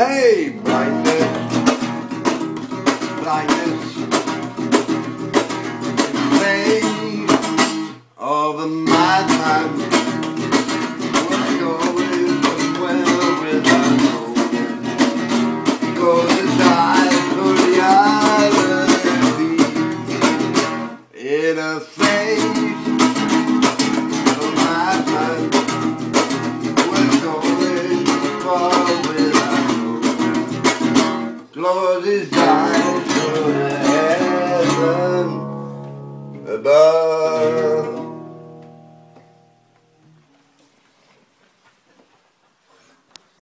Hey, blindness, blindness, in the face of a madman was going well without knowing, because it died for reality in a face of a madman was going far without knowing, close his eyes to the heaven above.